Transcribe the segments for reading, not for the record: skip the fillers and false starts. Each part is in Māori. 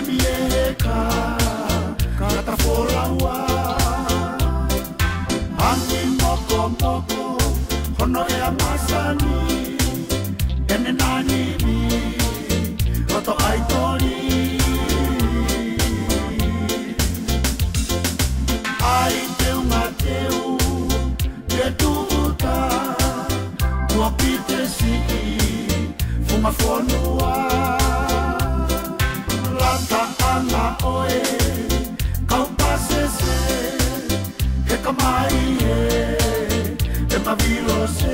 Mieka kata folawa angin moko moko hono ya masani ene nani mi roto aitori ai teu mateu te tuta tua pite si fuma fonua ana oe kau pasese he kamai e mavilo se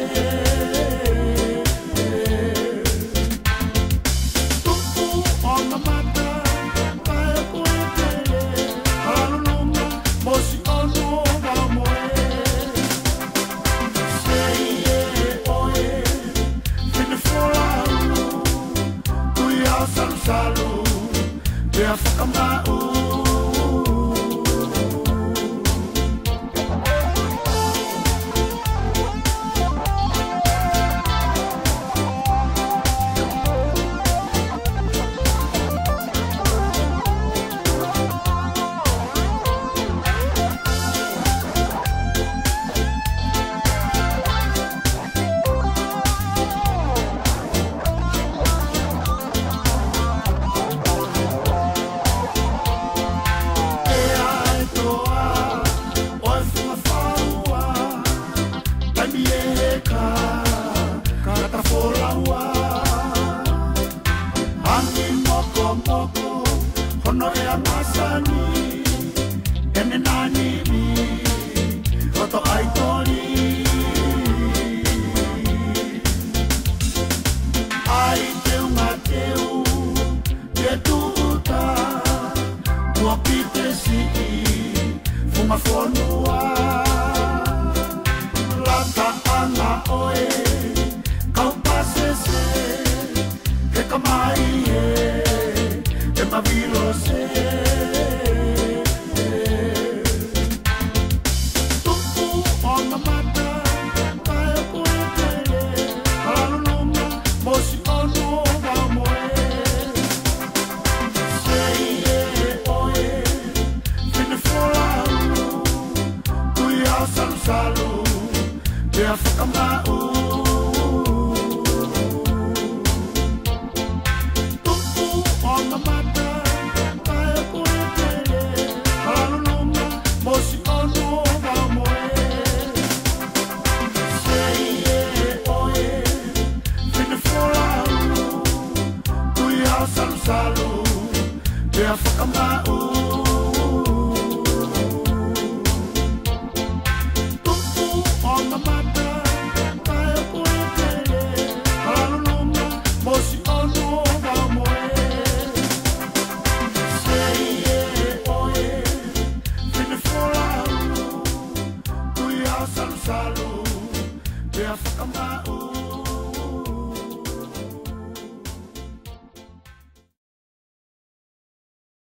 tupu ona mata kai poetele alunga mosi ono mamoe sei oe fine folalu tu ya salu salu te afakama Salu, salu, te afakama